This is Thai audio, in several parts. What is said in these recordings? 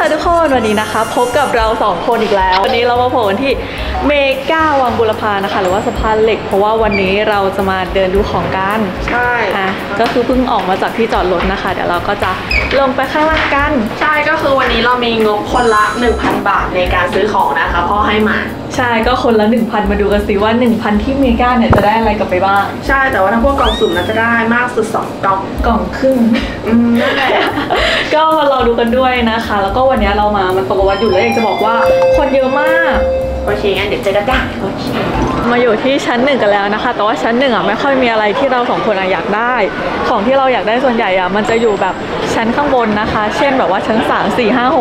ค่ะทุกคนวันนี้นะคะพบกับเรา2คนอีกแล้ววันนี้เรามาโผล่ที่เมกาวังบุรพานะคะหรือว่าสะพานเหล็กเพราะว่าวันนี้เราจะมาเดินดูของกันใช่ก็คือเพิ่งออกมาจากที่จอดรถนะคะเดี๋ยวเราก็จะลงไปข้างล่างกันใช่ก็คือวันนี้เรามีงบคนละ 1,000 บาทในการซื้อของนะคะพ่อให้มาใช่ก็คนละ 1,000 มาดูกันสิว่า 1,000 ที่เมกาเนี่ยจะได้อะไรกลับไปบ้างใช่แต่ว่าถ้าพวกกล่องสุ่มน่าจะได้มากสุด2 กล่องครึ่งนั่นแหละก็มาเราดูกันด้วยนะคะแล้วก็วันนี้เรามามันตรงกับวันหยุดแล้วอยากจะบอกว่าคนเยอะมากโอเคงั้นเดี๋ยวเจอกันจ้ะโอเคมาอยู่ที่ชั้น1กันแล้วนะคะแต่ว่าชั้น1ไม่ค่อยมีอะไรที่เรา2คนอยากได้ของที่เราอยากได้ส่วนใหญ่มันจะอยู่แบบชั้นข้างบนนะคะเช่นแบบว่าชั้น3 4 5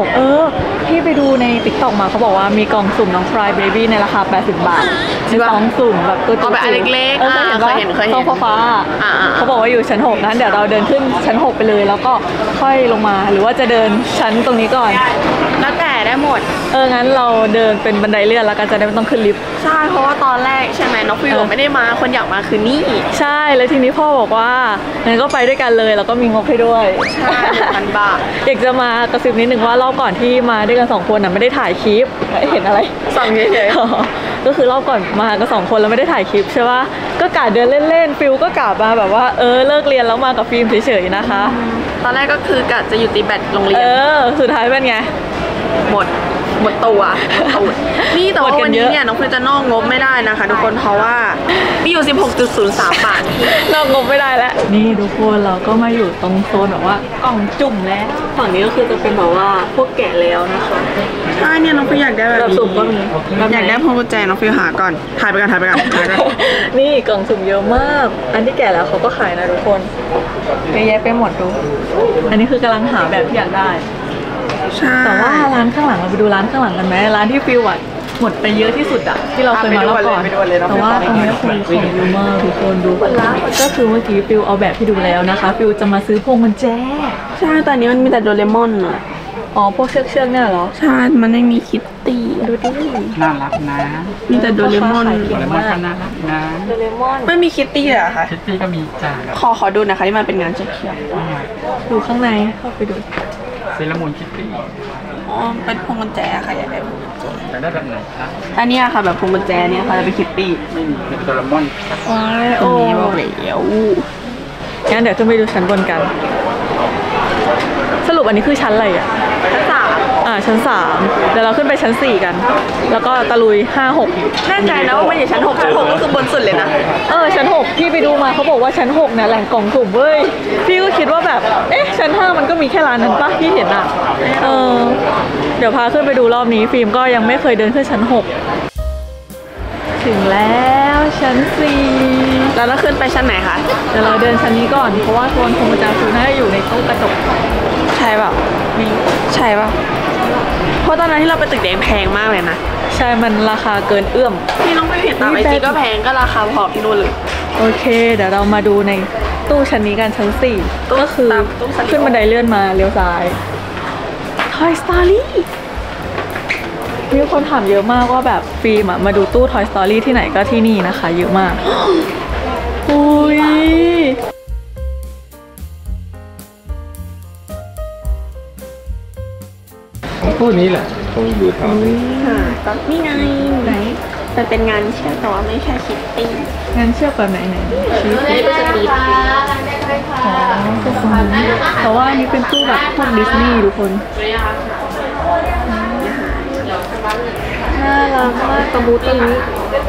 6พี่ไปดูใน TikTok มาเขาบอกว่ามีกล่องสุ่มน้อง Cry Baby ในราคา80 บาทมีกล่องสุ่มแบบตัวจิ๋วแบบเล็กๆเคยเห็นฟ้าเขาบอกว่าอยู่ชั้น6นั้นเดี๋ยวเราเดินขึ้นชั้น6ไปเลยแล้วก็ค่อยลงมาหรือว่าจะเดินชั้นตรงนี้ก่อนแล้วแต่ได้หมดงั้นเราเดินเป็นบันไดเลื่อนแล้วกันจะได้ไม่ต้องขึ้นลิฟต์ใช่เพราะว่าตอนแรกใช่ไหมน้องฟิวไม่ได้มาคนอยากมาคือนี่ใช่แล้วทีนี้พ่อบอกว่างั้นก็ไปด้วยกันเลยแล้วก็มีงบให้ด้วยใช่1,000 บาทอยากจะมากระซิบนิดนึงว่ารอบก่อนที่มาด้วยกัน2 คนไม่ได้ถ่ายคลิปเห็นอะไรสั่งเฉยๆก็คือรอบก่อนมากัน2 คนแล้วไม่ได้ถ่ายคลิปใช่ป่ะก็กะเดินเล่นๆฟิลก็กะมาแบบว่าเลิกเรียนแล้วมากับฟิล์มเฉยๆนะคะตอนแรกก็คือกะจะอยู่ตีแบดโรงเรียนสุดท้ายเป็นไงหมดตัวนี่แต่ว่าวันนี้เนี่ยน้องฟิวจะนอกงบไม่ได้นะคะทุกคนเพราะว่ามีอยู่ 16.03 บาทนอกงบไม่ได้แล้วนี่ทุกคนเราก็มาอยู่ตรงโซนแบบว่ากล่องจุ่มแล้วฝั่งนี้ก็คือจะเป็นแบบว่าพวกแกะแล้วนะคะใช่เนี่ยน้องฟิวอยากได้แบบสุ่มก็มีอยากได้พวงกุญแจน้องฟิวหาก่อนถ่ายไปก่อนนี่กล่องสุ่มเยอะมากอันที่แกะแล้วเขาก็ขายนะทุกคนเยอะแยะไปหมดดูอันนี้คือกำลังหาแบบที่อยากได้แต่ว่าร้านข้างหลังเราไปดูร้านข้างหลังกันไหมร้านที่ฟิวหมดไปเยอะที่สุดที่เราเคยมารอบก่อนแต่ว่าตรงนี้คือของเยอะมากทุกคนดูก็คือเมื่อกี้ฟิวเอาแบบที่ดูแล้วนะคะฟิวจะมาซื้อพวงกุญแจใช่ตอนนี้มันมีแต่โดเรมอนพวกเชือกเนี่ยเหรอใช่มันไม่มีคิตตี้ดูดิน่ารักนะมีแต่โดเรมอนก็น่ารักนะโดเรมอนไม่มีคิตตี้เหรอคะคิตตี้ก็มีจ้าขอดูนะคะที่มันเป็นงานเขียวดูข้างในเข้าไปดูเซรามูนคิตตี้เป็นพวงกุญแจค่ะอยากได้พวงกุญแจอยากได้แบบไหนคะอันนี้ค่ะแบบพวงกุญแจเนี่ยค่ะจะเป็นคิตตี้ไม่มีเป็นโดเรมอนโอ้บอกแล้วงั้นเดี๋ยวขึ้นไปดูชั้นบนกันสรุปอันนี้คือชั้นอะไรชั้น3 ชั้น3เดี๋ยวเราขึ้นไปชั้น4กันแล้วก็ตะลุย5 6 แน่ใจนะว่ามันอยู่ชั้น6ก็คือบนสุดเลยนะชั้น6พี่ไปดูมาเขาบอกว่าชั้น6เนี่ยแหล่งกล่องสุ่มเว้ยพี่ก็คิดว่าแบบชั้น5มันก็มีแค่ร้านนั้นปะพี่เห็นเดี๋ยวพาขึ้นไปดูรอบนี้ฟิล์มก็ยังไม่เคยเดินขึ้นชั้น6ถึงแล้วชั้น4 แล้วเราขึ้นไปชั้นไหนคะเดี๋ยวเราเดินชั้นนี้ก่อนเพราะว่าโซนพวงกุญแจคือน่าจะอยู่ในตู้กระจกใช่ป่ะใช่ป่ะเพราะตอนนั้นที่เราไปตึกแดงแพงมากเลยนะใช่มันราคาเกินเอื้อมพี่น้องไปเห็นตามIGก็แพงก็ราคาพอพี่นู่นเลยโอเคเดี๋ยวเรามาดูในตู้ชั้นนี้กันชั้น4ก็คือขึ้นบันไดเลื่อนมาเลี้ยวซ้าย Toy Story มีคนถามเยอะมากว่าแบบฟิล์มมาดูตู้ Toy Story ที่ไหนก็ที่นี่นะคะเยอะมากอุ้ยพวกนี้แหละคงอยู่แถวนี้ก็นี่ไงไหนมันเป็นงานเชือกแต่ว่าไม่ใช่คิตตี้งานเชือกแบบไหนชี้ให้ดูสตีฟเพราะว่าอันนี้เป็นตู้แบบพวกดิสนีย์ทุกคนน่ารักมากตะบูตะลุ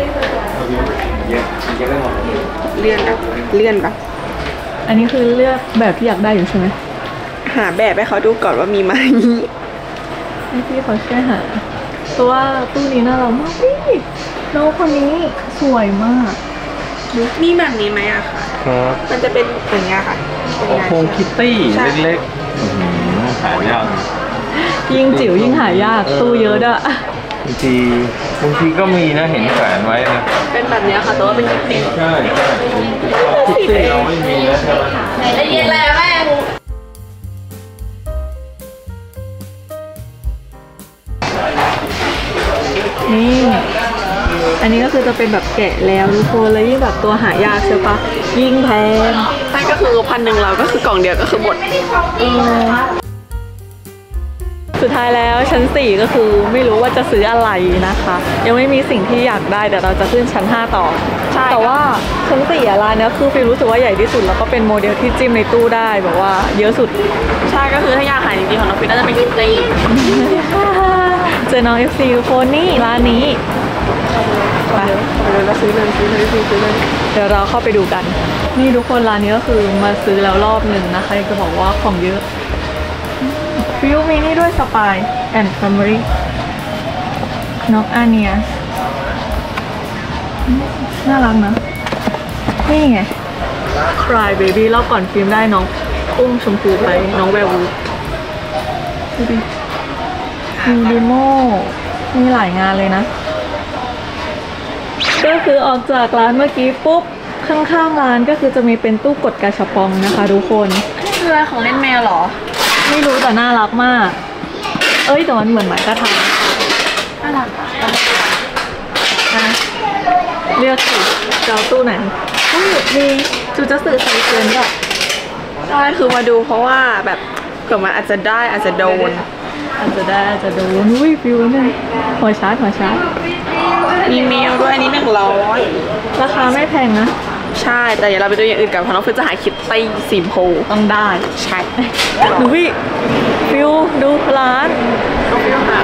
เลื่อนปะอันนี้คือเลือกแบบที่อยากได้อยู่ใช่ไหมหาแบบให้เขาดูก่อนว่ามีไหมให้พี่เขาช่วยหาเพราะว่าตู้นี้น่ารักมากพี่น้องคนนี้สวยมากมีแบบนี้ไหมอะค่ะครับมันจะเป็นอย่างเงี้ยค่ะโครงคิตตี้เล็กๆหายากยิ่งจิ๋วยิ่งหายากตู้เยอะด้วยบางทีก็มีนะเห็นแขวนไว้นะเป็นแบบนี้ค่ะแต่ว่าเป็นคิตตี้ใช่คิตตี้เราไม่มีนะใช่ไหมได้ยินแล้วแม่นี่อันนี้ก็คือจะเป็นแบบแกะแล้วทุกคนแล้วยิ่งแบบตัวหายากใช่ปะยิ่งแพงใช่ก็คือ1,000เราก็คือกล่องเดียวก็คือหมดสุดท้ายแล้วชั้น 4 ก็คือไม่รู้ว่าจะซื้ออะไรนะคะ ยังไม่มีสิ่งที่อยากได้แต่เราจะขึ้นชั้น 5 ต่อใช่แต่ว่าชั้น 4ร้านเนี้ยคือฟิลรู้สึกว่าใหญ่ที่สุดแล้วก็เป็นโมเดลที่จิ้มในตู้ได้แบบว่าเยอะสุดใช่ก็คือถ้าอยากหายจริงๆของน้องฟินน่าจะเป็นคิตตี้เจอน้อง FC ทุกคนนี่ร้านนี้ไปเลยเราซื้อเลยซื้อเลยเดี๋ยวเราเข้าไปดูกัน นี่ทุกคนร้านนี้ก็คือมาซื้อแล้วรอบหนึ่งนะคะจะบอกว่าของเยอะฟิลมีนี่ด้วยสปายแอนด์แฟมิลี่นกอาเนียน่ารักนะ นี่ไง Cry Baby รอบก่อนฟิล์มได้น้องอุ้มชมพูไปน้องแวววูดูดิมีดิโมมีหลายงานเลยนะ ก็คือออกจากร้านเมื่อกี้ปุ๊บ ข้างๆร้านก็คือจะมีเป็นตู้กดกาชาปองนะคะทุกคนนี่คืออะไรของเล่นแมวเหรอไม่รู้แต่น่ารักมาก เอ้ยแต่มันเหมือนหมายกระทาน่ารักอ่ะเลือกสิจะเอาตู้ไหนอุ้ยมีจูจะสื่อไซเซนแบบใช่คือมาดูเพราะว่าแบบเผื่อมันอาจจะได้อาจจะโดนอาจจะได้อาจจะโดนอุ้ยฟิวนึงหัวชาร์จมีแมวด้วยอันนี้100 ราคาไม่แพงนะใช่แต่เดี๋ยวเราไปดูอย่างอื่นกันเพราะน้องฟินจะหาคิตตี้สีชมพูต้องได้ใช่ดูพี่ฟิวดูร้านน้องฟินหา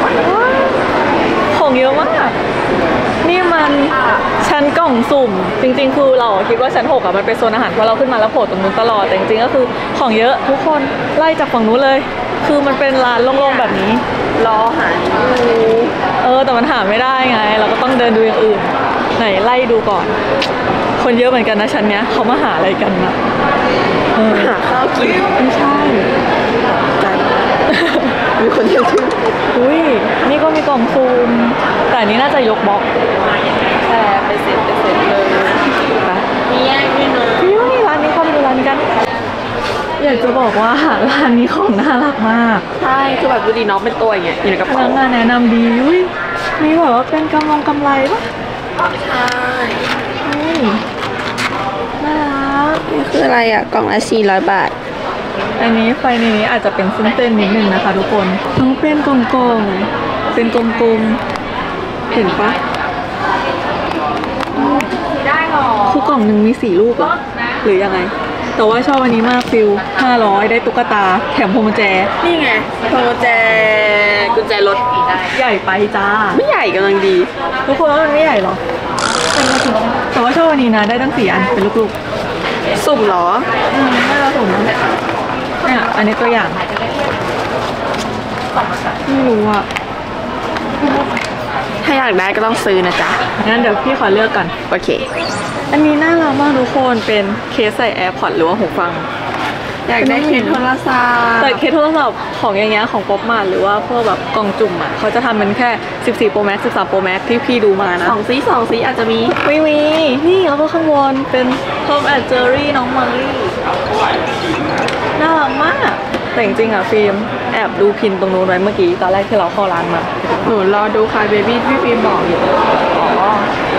ของเยอะมาก นี่มันชั้นกล่องสุ่ม จริงๆ คือเราคิดว่าชั้น 6อ่ะมันเป็นโซนอาหารเพราะเราขึ้นมาแล้วโผล่ตรงนู้นตลอด แต่จริงๆ ก็คือของเยอะทุกคนไล่จากฝั่งนู้นเลย คือมันเป็นร้านโล่งๆ แบบนี้รอหาอยู่แต่มันหาไม่ได้ไง เราก็ต้องเดินดูอย่างอื่น ไหนไล่ดูก่อน คนเยอะเหมือนกันนะชั้นเนี้ยเขามาหาอะไรกันนะหาข้าวกินไม่ใช่มีคนเยอะขึ้นอุ้ยนี่ก็มีกล่องซูม แต่อันนี้น่าจะยกบล็อกใช่ไปเสร็จเลยไปมีแยกด้วยนะฟิวนี่ร้านนี้เข้าไปดูร้านนี้กัน อยากจะบอกว่าร้านนี้ของน่ารักมากใช่คือแบบดูดีน้องเป็นตัวอย่างเงี้ยอยู่ในกระพเป๋านักงานแนะนำดีอุ้ยมีแบบว่าเป็นกำไรปะใช่อุ้ยน่ารักนี่คืออะไรอ่ะกล่องละ400 บาทอันนี้ไฟในนี้อาจจะเป็นเส้นๆนิดนึงนะคะทุกคนต้องเป็นกลมๆเป็นกลมๆเห็นปะได้หรอคือกล่องหนึ่งมี4 ลูกอะหรือยังไง แต่ว่าชอบอันนี้มากฟิล500ได้ตุ๊กตาแถมพวงกุญแจนี่ไงพวงกุญแจรถใหญ่ไปจ้าไม่ใหญ่กำลังดีทุกคนว่ามันไม่ใหญ่หรอแต่ว่าชอบอันนี้นะได้ตั้ง4 อันเป็นลูกสุ่มเหรอๆน่ารักสมนะเนี่ยอันนี้ตัวอย่างไม่รู้อ่ะถ้าอยากได้ก็ต้องซื้อนะจ๊ะงั้นเดี๋ยวพี่ขอเลือกก่อนโอเคอันนี้น่ารักมากทุกคนเป็นเคสใส่ AirPods หรือว่าหูฟังอยากได้เคสโทรศัพท์แต่เคสโทรศัพท์ของอย่างเงี้ยของป๊อปมาหรือว่าพวกแบบกล่องจุ่มอ่ะเขาจะทำเป็นแค่14 Pro Max 13 Pro Max ที่พี่ดูมานะสองสีอาจจะมีไม่มี นี่แล้วก็ข้างบนเป็น Tom and Jerry น้องมัลลี่น่ารักมาก แต่จริงๆอ่ะฟิล์มแอบดูพินตรงนู้นไว้เมื่อกี้ตอนแรกที่เราเข้าร้านมาหนูรอดูค่ะเบบี้พี่ฟิล์มบอกอยู่อ๋อ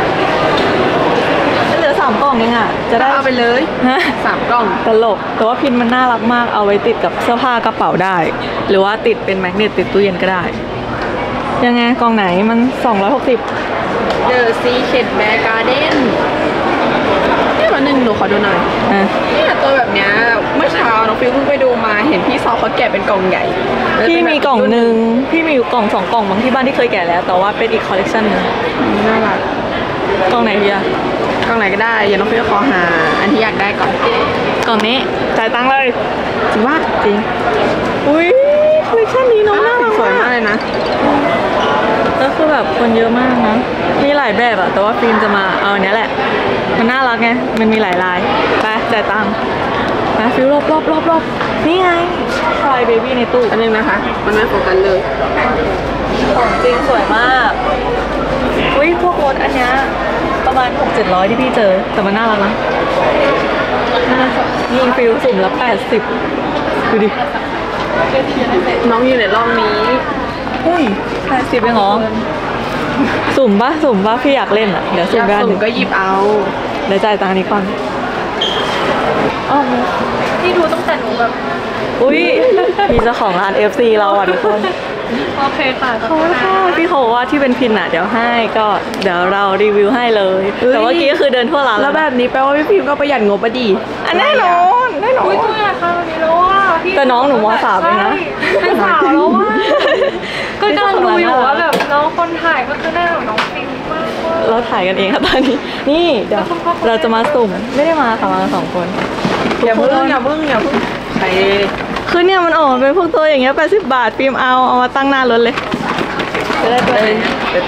เหลือ3 กล่องเองอ่ะ จะได้เอาไปเลยฮะ 3 กล่องตลก แต่ว่าพินมันน่ารักมาก เอาไว้ติดกับเสื้อผ้ากระเป๋าได้ หรือว่าติดเป็นแมกเนตติดตู้เย็นก็ได้ ยังไงกล่องไหนมัน 260 The Secret Bear Garden นี่มาหนึ่งหนูขอดูหน่อยอ่ะเนี่ยตัวแบบเนี้ยเมื่อเช้าน้องฟิลเพิ่งไปดูมาเห็นพี่ซอเขาแกะเป็นกล่องใหญ่พี่มีกล่องหนึ่งพี่มีอยู่กล่อง2 กล่องบางที่บ้านที่เคยแกะแล้ว แต่ว่าเป็นอีกคอลเลกชันหนึงน่ารักกล่องไหนดีอะกล่องไหนก็ได้อย่าน้องฟิลขอหาอันที่อยากได้ก่อนกล่องนี้จ่ายตังค์เลยจริงว่าจริง อุ้ยคอลเลกชันนี้น้องน่ารักสวยมากเลยนะแล้วคือแบบคนเยอะมากนะ มีหลายแบบอะแต่ว่าฟิล์มจะมาเอาอันเนี้ยแหละ มันน่ารักไง มันมีหลายลาย ไปจ่ายตังค์ไปฟิลรอบนี่ไงชายเบบี้ในตู้อันนึงนะคะ มันไม่โฟกัสเลยของจริงสวยมากอุ้ยพวกรถอันเนี้ยประมาณ 600-700 ที่พี่เจอ แต่มันน่ารักนะนี่ฟิลสุ่มละ80ดูดิน้องอยู่ในร่องนี้เฮ้ย80เองเหรอ สุ่มปะพี่อยากเล่นอ่ะ เดี๋ยวสุ่มอยากไปอันหสุ่นึ่มงก็หยิบเอาเดี๋ยวจ่ายตังค์นี้ก่อนอ๋อที่ดูตั้งแต่หนูแบบอุ้ยพี่เจ้าของร้าน FC เราอ่ะทุกคนโอเคค่ะขอบคุณค่ะพี่เขาบอกว่าที่เป็นพินอ่ะเดี๋ยวให้ก็เดี๋ยวเรารีวิวให้เลย แต่ว่ากี้ก็คือเดินทั่วร้านแล้วแบบนี้แปลว่าพี่พิมก็ประหยัดงบอะดีอันแน่นอนแน่นอนอุ้ยตัวราคาวันนี้แล้วว่าพี่แต่น้องหนูมสามเองนะเป็นสาวแล้วว่าก็กำลังดูอยู่ว่าแบบน้องคนถ่ายก็คือได้แบบน้องฟิล์มมากว่าเราถ่ายกันเองค่ะตอนนี้นี่เดี๋ยวเราจะมาสุ่มไม่ได้มาค่ะมากัน2 คนอย่าเพิ่งไปคือเนี่ยมันออกมาเป็นพวกตัวอย่างเงี้ย80 บาทฟิล์มเอามาตั้งหน้ารถเลยจะได้ตัวนี้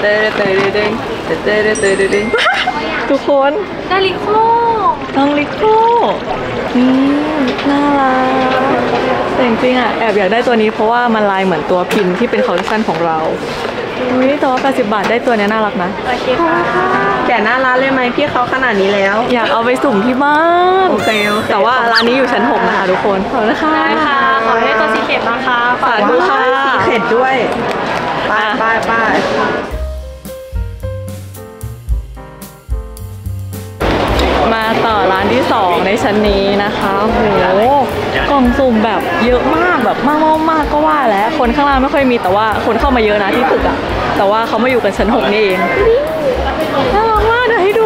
ทุกคนได้ลิโคน้องลิโก้นี่น่ารักแต่จริงๆอ่ะแอบอยากได้ตัวนี้เพราะว่ามันลายเหมือนตัวพินที่เป็นคอลเลคชันของเราอุ้ยแต่ว่า80 บาทได้ตัวนี้น่ารักนะโอเคค่ะแกะหน้าร้านเลยไหมพี่เขาขนาดนี้แล้วอยากเอาไปสุ่มที่บ้านโอเคแต่ว่าร้านนี้อยู่ชั้น 6นะคะทุกคนขอบคุณค่ะได้ค่ะ ขอให้ตัวสีเข็มนะคะสาธุค่ะสีเข็ดด้วยไปมาต่อร้านที่ 2 ในชั้นนี้นะคะโหกล่องสุ่มแบบเยอะมากแบบมากก็ว่าแล้วคนข้างล่างไม่ค่อยมีแต่ว่าคนเข้ามาเยอะนะที่ตึกอะแต่ว่าเขามาอยู่กันชั้น 6นี่เองน่ารักมากเดี๋ยวให้ดู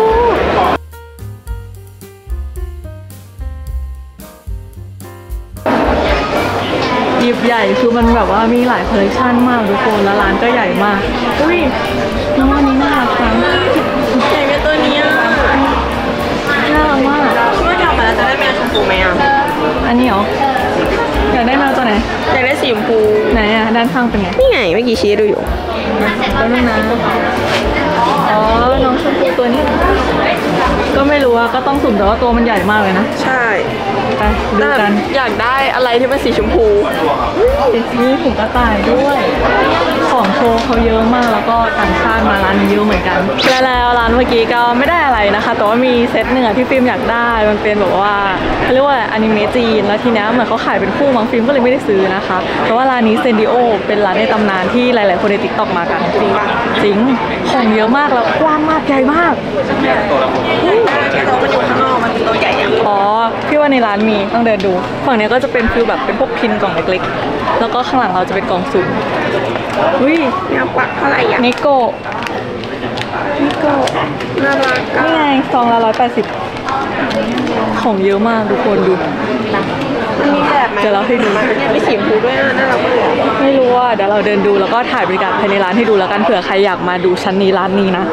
ยิบใหญ่คือมันแบบว่ามีหลายคอลเลคชันมากทุกคนแล้วร้านก็ใหญ่มากอุ้ยน้องอันนี้น่ารักจังใหญ่เป็นตัวนี้น่ารักมากคิดว่าจะเอามาแล้วจะได้แมวชมพูไหมอ่ะอันนี้เหรออยากได้แมวตัวไหนอยากได้สีชมพูไหนอะด้านข้างเป็นไงนี่ไงเมื่อกี้ชี้ดูอยู่ตัวนึงนะอ๋อน้องชมพูตัวนี้ ก็ไม่รู้อะก็ต้องสุ่มแต่ว่าตัวมันใหญ่มากเลยนะใช่ไปดูกันอยากได้อะไรที่เป็นสีชมพูมีถุงกระต่ายด้วย ของโชว์เขาเยอะมากแล้วก็ต่างชาติมาร้านนี้เยอะเหมือนกันแล้วร้านเมื่อกี้ก็ไม่ได้อะไรนะคะ แต่ว่ามีเซตหนึ่งอะที่ฟิล์มอยากได้มันเป็นแบบว่าเขาเรียกว่าอนิเมะจีนแล้วทีนี้เหมือนเขาขายเป็นคู่มั้งฟิล์มก็เลยไม่ได้ซื้อนะคะแต่ว่าร้านนี้เซนดิโอเป็นร้านในตำนานที่หลายๆคนในติ๊กต็อกมากันจริงปะจริงของเยอะมากแล้วกว้างมากใหญ่มากเราไปดูข้างนอกมันตัวใหญ่ยังอ๋อพี่ว่าในร้านมีต้องเดินดูฝั่งนี้ก็จะเป็นฟิลแบบเป็นพวกพินกล่องเล็กๆแล้วก็ข้างหลังเราจะเป็นกล่องสุ่มอุ้ยแมวปักเท่าไหร่อ่ะนิโก้นิโก้น่ารักนี่ไงซองละ180ของเยอะมากทุกคนดูมันมีแบบไหมเดี๋ยวเราให้ดูเนี่ยมีสีชมพูด้วยน่ารักมากเลยไม่รู้ว่าเดี๋ยวเราเดินดูแล้วก็ถ่ายบรรยากาศภายในร้านให้ดูแล้วกันเผื่อใครอยากมาดูชั้นนี้ร้านนี้นะ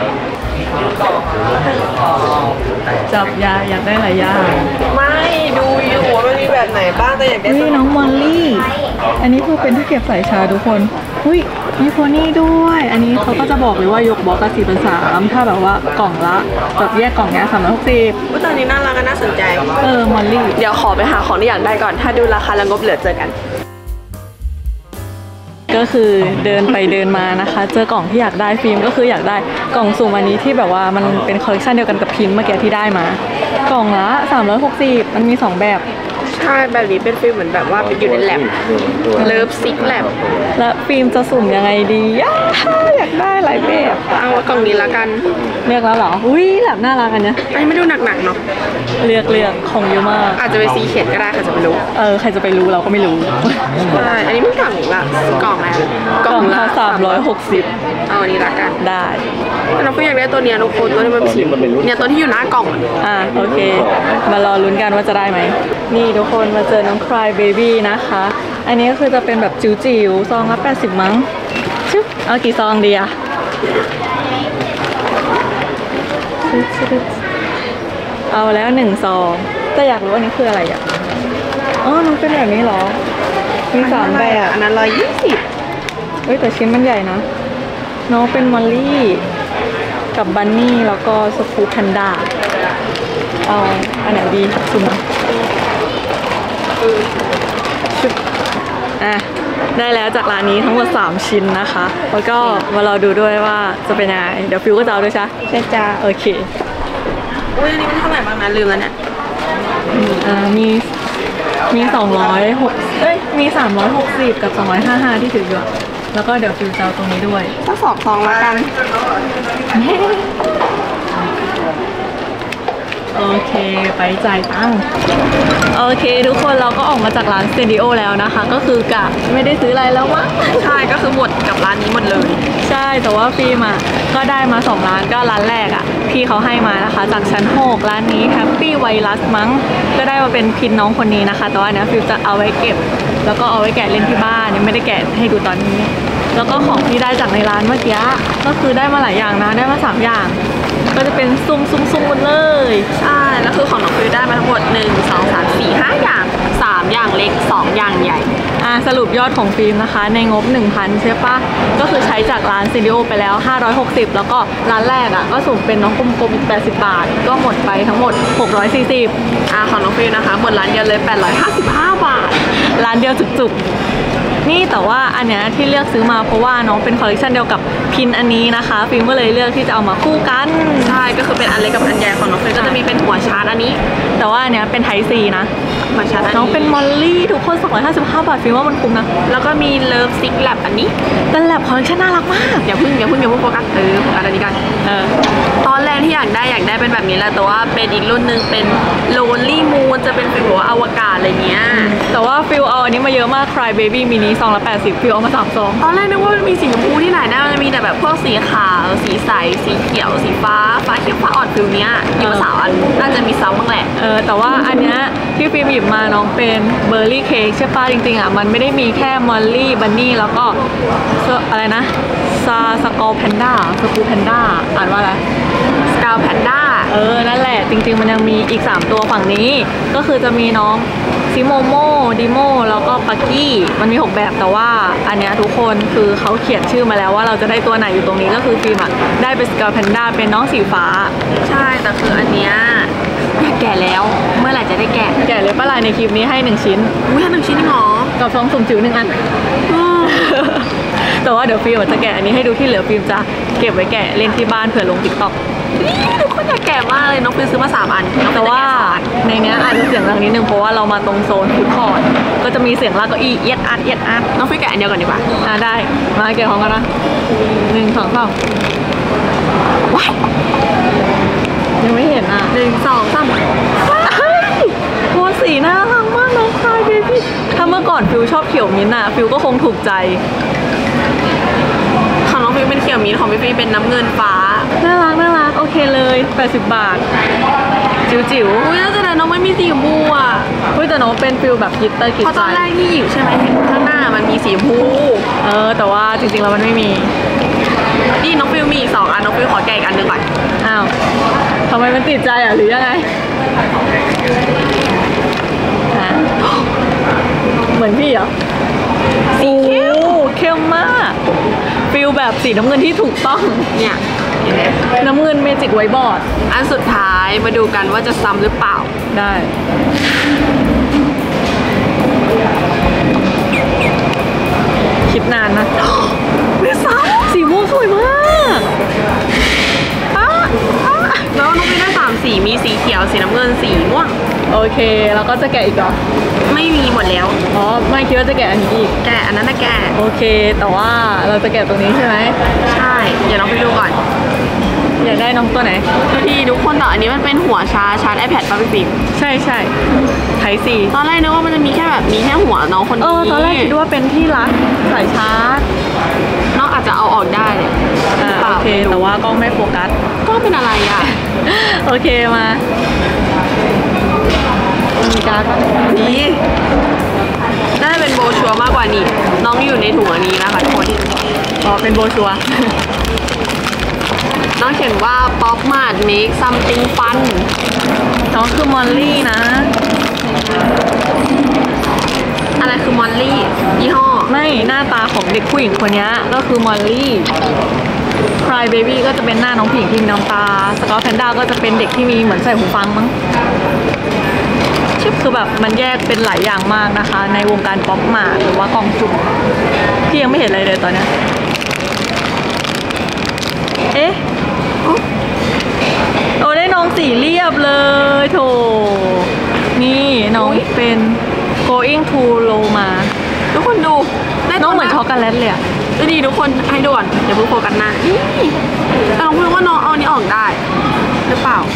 จับยาอยากได้หลายอย่างไม่ดูอยู่ว่ามันมีแบบไหนบ้างแต่อยากได้นี่น้องมอลลี่ อันนี้คือเป็นที่เก็บใส่ชาทุกคนหุ้ยมีโพนี่ด้วย อันนี้เขาก็จะบอกเลยว่ายกบล็อกละ4/3ถ้าแบบว่ากล่องละแบบแยกกล่องเนี้ย360 ว่าตอนนี้น่ารักก็น่าสนใจมอลลี่เดี๋ยวขอไปหาของที่อยากได้ก่อน ถ้าดูราคาแล้วงบเหลือเจอกันก็คือเดินไปเดินมานะคะ เจอกล่องที่อยากได้ฟิล์มก็คืออยากได้กล่องสุ่มอันนี้ที่แบบว่ามันเป็นคอลเลคชันเดียวกันกับพินเมื่อกี้ที่ได้มา กล่องละ360มันมี2แบบใช่แบบนี้เป็นฟิลเหมือนแบบว่าเป็นอยู่ในแลบเลิฟซิกแลบแล้วฟิล์มจะสุ่มยังไงดีอยากได้หลายแบบเอากล่องนี้ละกันเลือกแล้วเหรออุ้ยแบบน่ารักอันเนี้ยอันนี้ไม่ดูหนักๆเนาะเลือกของเยอะมากอาจจะเป็นสีเขียนก็ได้ค่ะจะไม่รู้ใครจะไปรู้เราก็ไม่รู้ใช่อันนี้มันกล่องละกล่องอะไรกล่องละ360 เอาอันนี้ละกันได้แต่เราก็อยากได้ตัวเนี้ยทุกคนตัวนี้มันเป็นสีเนี่ยตัวที่อยู่หน้ากล่องอะโอเคมารอลุ้นกันว่าจะได้ไหมนี่ทุกคนมาเจอน้อง Cry Baby นะคะ อันนี้ก็คือจะเป็นแบบจิ๋วๆซองละ80มั้งชึบเอากี่ซองดีอะเอาแล้ว1 ซองแต่อยากรู้อันนี้คืออะไรอ่ะอ๋อน้องเป็นแบบนี้เหรอมี3แบบอันนั้น120 เฮ้ยแต่ชิ้นมันใหญ่นะน้องเป็นมอลลี่กับบันนี่แล้วก็สกูแพนด้าเอาอันไหนดีสุ่มชุบได้แล้วจากร้านนี้ทั้งหมด3 ชิ้นนะคะแล้วก็มารอดูด้วยว่าจะเป็นยังไงเดี๋ยวฟิวก็จะเอาด้วยใช่ไหมจ้าโอเคอุ้ยอันนี้มันเท่าไหร่บ้างนะลืมแล้วเนี่ยมีมี360กับ255ที่ถืออยู่แล้วก็เดี๋ยวฟิวจะเอาตรงนี้ด้วยถ้า2 ซองละกันโอเคไปจ่ายตังค์โอเคทุกคนเราก็ออกมาจากร้านสเตดิโอแล้วนะคะก็คือกะไม่ได้ซื้ออะไรแล้วมั้งใช่ก็คือหมดกับร้านนี้หมดเลยใช่แต่ว่าฟิล์มก็ได้มา2ร้านก็ร้านแรกพี่เขาให้มานะคะจากชั้น6ร้านนี้ Happy Virus มั้งก็ได้มาเป็นพินน้องคนนี้นะคะแต่ว่าเนี้ยฟิล์มจะเอาไว้เก็บแล้วก็เอาไว้แกะเล่นที่บ้านยังไม่ได้แกะให้ดูตอนนี้แล้วก็ของที่ได้จากในร้านเมื่อกี้ก็คือได้มาหลายอย่างนะได้มา3อย่างก็จะเป็นซุ่มหมดเลยใช่แล้วคือของน้องฟิวได้มาทั้งหมด1 2 3 4 5อย่าง3อย่างเล็ก2อย่างใหญ่สรุปยอดของฟิล์มนะคะในงบ 1,000 ใช่ปะก็คือใช้จากร้านซีดีโอไปแล้ว560แล้วก็ร้านแรกก็สุ่มเป็นน้องกลมๆอีก80 บาทก็หมดไปทั้งหมด640 ของน้องฟิวนะคะหมดร้านเดียวเลย855 บาทร้านเดียวจุกๆนี่แต่ว่าอันเนี้ยที่เลือกซื้อมาเพราะว่าน้องเป็นคอลเลคชันเดียวกับพินอันนี้นะคะฟิล์มก็เลยเลือกที่จะเอามาคู่กันใช่ก็คือเป็นอันเล็กกับอันใหญ่ของน้องฟิวก็จะมีเป็นหัวชาร์จอันนี้แต่ว่าอันเนี้ยเป็นไทซีนะหัวชาร์จน้องเป็นมอลลี่ทุกคน255 บาทฟิล์มว่ามันคุ้มนะแล้วก็มีเลิฟซิกแลบอันนี้เป็นแลบคอลเลคชันน่ารักมากอย่าเพิ่งโฟกัสโฟกัสอันนี้กันตอนแรกที่อยากได้เป็นแบบนี้แหละแต่ว่าเป็นอีกรุ่นนึงเป็นโลนลี่มูนจะเป็นฟิลหัวอวกาศอะไรเงี้ยแต่ว่าฟิลเอาอันนี้มาเยอะมาก Cry Baby Mini 280ฟิลเอามา3 ซองตอนแรกนึกว่ามันมีสีชมพูที่ไหนนะมันจะมีแต่แบบพวกสีขาวสีใสสีเขียวสีฟ้าเขียวฟ้าอ่อนฟิลเนี้ยหยิบมา3 อันน่าจะมีซ้ำบ้างแหละแต่ว่าอันเนี้ยที่ฟิล์มหยิบมาน้องเป็นเบอร์รี่เค้กใช่ป่ะจริงๆมันไม่ได้มีแค่มอลลี่บันนี่แล้วก็อะไรนะสกอลแพนด้าอ่านว่าอะไรสกาลแพนด้านั่นแหละจริงๆมันยังมีอีก3ตัวฝั่งนี้ก็คือจะมีน้องซิโมโมดิโมแล้วก็ปักกี้มันมี6แบบแต่ว่าอันเนี้ยทุกคนคือเขาเขียนชื่อมาแล้วว่าเราจะได้ตัวไหนอยู่ตรงนี้ก็คือฟิล์มได้เป็นสกาลแพนด้าเป็นน้องสีฟ้าใช่แต่คืออันเนี้ยอยากแกะแล้วเมื่อไหร่จะได้แกะเลยป้าลายในคลิปนี้ให้1 ชิ้นให้1 ชิ้นหรอกับซองสุ่มจิ๋ว1 อันแต่ว่าเดี๋ยวฟิล์มจะแกะอันนี้ให้ดูที่เหลือฟิล์มจะเก็บไว้แกะเล่นที่บ้านเผื่อลงติ๊กต็อกทุกคนอยากแกะมากเลยน้องฟิล์มซื้อมา3 อันแต่ว่าในเนี้ยอาจจะเสียงดังนิดนึงเพราะว่าเรามาตรงโซนฟู้ดคอร์ทก็จะมีเสียงลากเก้าอี้เอียดอัดน้องฟิล์มแกะอันเดียวกันดีกว่าได้มาแกะของกันนะ1 2 3ว้ายยังไม่เห็น 1 2 3 โทนสีน่ารักมากน้องคายเบบี้ถ้าเมื่อก่อนฟิวชอบเขียวมิ้นฟิวก็คงถูกใจของน้องฟิวเป็นเขียวมิ้นของพี่ฟิวเป็นน้ำเงินฟ้าน่ารักโอเคเลย80 บาทจิ๋วอุ้ยน่าจะแต่น้องไม่มีสีชมพูแต่น้องเป็นฟิวแบบกิตเตอร์เพราะตอนแรกที่หยิบใช่ไหมเห็นข้างหน้ามันมีสีชมพูแต่ว่าจริงๆแล้วมันไม่มีนี่น้องฟิวมีอีก2 อันน้องฟิวขอแกะอีกอันนึงก่อนทำไมมันติดใจหรือยังไงเหมือนพี่เหรอสีเข้มมากฟิลแบบสีน้ำเงินที่ถูกต้องเนี่ยเห็นไหมน้ำเงินเมจิกไวบอร์ดอันสุดท้ายมาดูกันว่าจะซ้ำหรือเปล่าได้คิดนานนะไม่ซ้ำสีม่วงสวยมากแล้วน้องไม่ได้3 สีมีสีเขียวสีน้ำเงินสีม่วงโอเคแล้วก็จะแกะอีกเหรอไม่มีหมดแล้วไม่คิดว่าจะแกะอันนี้อีกแกะอันนั้นนะแกะโอเคแต่ว่าเราจะแกะตรงนี้ใช่ไหมใช่เดี๋ยวน้องไปดูก่อนอยากได้น้องตัวไหนพี่ทุกคนแต่อันนี้มันเป็นหัวชาร์จ iPad ป่ะพี่ฟิล์มใช่ไทยซีตอนแรกนึกว่ามันจะมีแค่หัวน้องคนนี้ตอนแรกคิดว่าเป็นที่รัดสายชาร์จน้องอาจจะเอาออกได้โอเคแต่ว่ากล้องไม่โฟกัสก็เป็นอะไรโอเคมามีการ์ดนี่น่าจะเป็นโบชัวมากกว่านี้น้องอยู่ในถุงอันนี้นะคะทุกคนเป็นโบชัวน้องเขียนว่า Pop Mart Make Something Fun น้องคือมอลลี่นะอะไรคือมอลลี่ยี่ห้อไม่หน้าตาของเด็กผู้หญิงคนนี้ก็คือมอลลี่ Cry Baby ก็จะเป็นหน้าน้องผู้หญิงที่มีน้ำตาสกอตแพนด้าก็จะเป็นเด็กที่มีเหมือนใส่หูฟังมั้งคือแบบมันแยกเป็นหลายอย่างมากนะคะในวงการป๊อปมาร์ทหรือว่ากองจุ่มพี่ยังไม่เห็นอะไรเลยตอนนี้ได้น้องสีเรียบเลยโถนี่น้องเป็น going to Roma ทุกคนดูน้องเหมือนช็อกโกแลตเลยนี่ทุกคนให้ด่วนเดี๋ยวเพิ่งโฟกัสหน้านี่แต่น้องฟิวว่าน้องเอาอันนี้ออกได้หรือเปล่า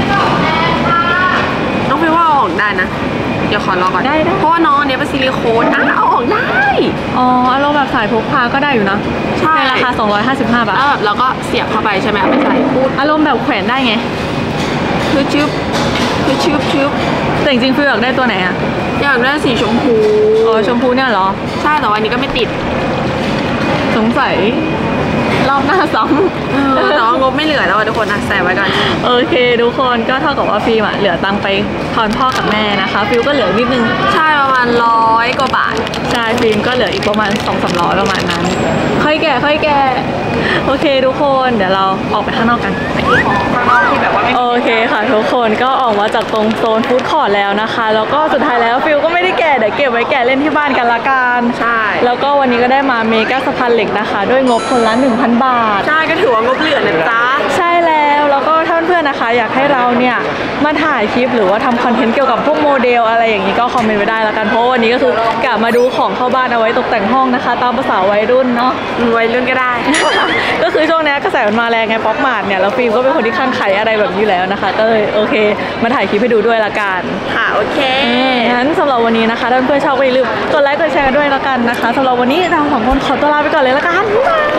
น้องฟิวว่าเอาออกได้นะเดี๋ยวขอรอก่อนได้เพราะว่าน้องอันเนี้ยเป็นซิลิโคนเอาออกได้อ๋ออารมณ์แบบสายพกพาก็ได้อยู่นะใช่ในราคา 255 บาทแล้วแบบเราก็เสียบเข้าไปใช่ไหมเอาไปใส่พูดอารมณ์แบบแขวนได้ไงคือชึบชึบแต่จริงๆฟิวอยากได้ตัวไหนอะอยากได้สีชมพูอ๋อชมพูเนี่ยเหรอใช่แต่ว่าอันนี้ก็ไม่ติดสงสัยรอบหน้าซ้ำแต่ว่างบไม่เหลือแล้วอะทุกคนนะใส่ไว้ก่อนโอเคทุกคนก็เท่ากับว่าฟิล์มอะเหลือตังค์ไปทอนพ่อกับแม่นะคะฟิลก็เหลือนิดนึงใช่ประมาณ100 กว่าบาทใช่ฟิล์มก็เหลืออีกประมาณ 200-300 ประมาณนั้น ค่อยแก่โอเคทุกคนเดี๋ยวเราออกไปข้างนอกกันข้างนอกที่แบบว่าไม่โอเคค่ะทุกคนก็ออกมาจากตรงโซนฟู้ดคอร์ทแล้วนะคะแล้วก็สุดท้ายแล้วฟิลก็ไม่ได้แก่เดี๋ยวเก็บไว้แก่เล่นที่บ้านกันละกันใช่แล้วก็วันนี้ก็ได้มาเมกาสะพานเหล็กนะคะ ด้วยงบคนละ 1,000 บาทใช่ก็ถือว่างบเหลือนะจ๊ะใช่แล้วก็ถ้าเพื่อนๆนะคะ อยากให้เราเนี่ยมาถ่ายคลิปหรือว่าทำคอนเทนต์เกี่ยวกับพวกโมเดลอะไรอย่างนี้ก็คอมเมนต์ไว้ได้ละกันเพราะวันนี้ก็คือกะมาดูของเข้าบ้านเอาไว้ตกแต่งห้องนะคะ ตามภาษาวัยรุ่นเนาะวัยรุ่นก็ได้ก็คือช่วงนี้กระแสมันมาแรงไงป๊อปมาร์ทเนี่ยแล้วฟิล์มก็เป็นคนที่คลั่งไคล้อะไรแบบนี้อยู่แล้วนะคะ ก็เลยโอเค มาถ่ายคลิปให้ดูด้วยละกันค่ะโอเคงั้นสำหรับวันนี้นะคะถ้าเพื่อนๆชอบก็อย่าลืมกดไลค์กดแชร์กันด้วยละกันนะคะสำหรับวันนี้เราสองคนขอตัวลาไปก่อนเลยละกันบ๊ายบาย